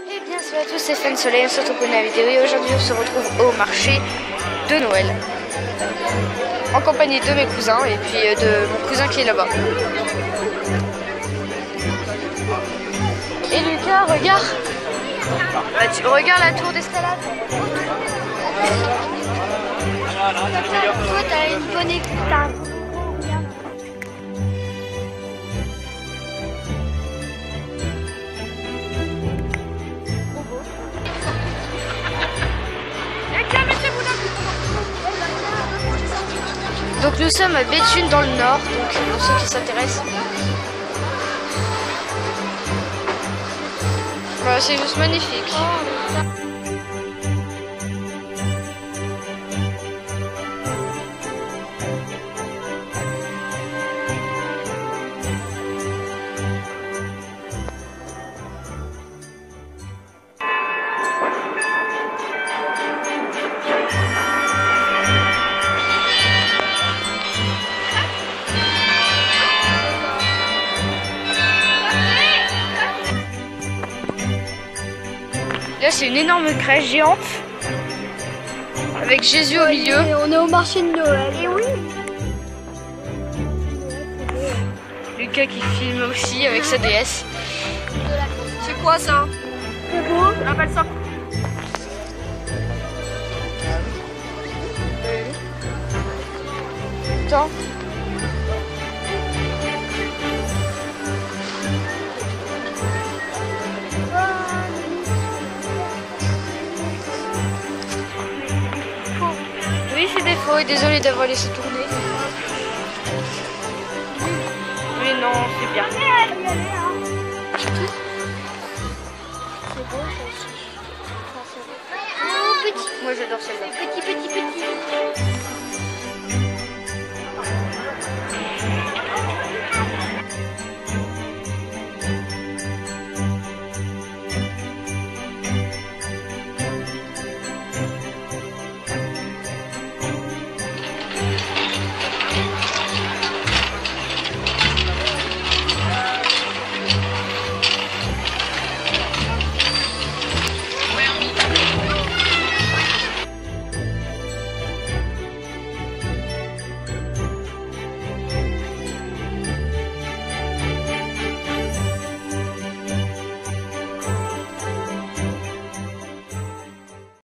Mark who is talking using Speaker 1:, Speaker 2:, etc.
Speaker 1: Et bien salut à tous, c'est Fan Soleil, on se retrouve pour une vidéo et aujourd'hui on se retrouve au marché de Noël en compagnie de mes cousins et puis de mon cousin qui est là-bas. Et Lucas, regarde, regarde la tour d'escalade.
Speaker 2: Toi, t'as une bonne écoute.
Speaker 1: Donc nous sommes à Béthune dans le nord, donc pour ceux qui s'intéressent. Voilà, c'est juste magnifique. Là, c'est une énorme crèche géante avec Jésus au milieu.
Speaker 2: Et on est au marché de Noël. Et oui.
Speaker 1: Lucas qui filme aussi avec sa DS.
Speaker 2: C'est quoi ça? C'est beau. On appelle ça.
Speaker 1: Attends. Oui, c'est des faux et désolé d'avoir laissé tourner. Mais non, c'est bien.
Speaker 2: C'est beau ça aussi.
Speaker 1: Moi j'adore celle-là.
Speaker 2: Petit.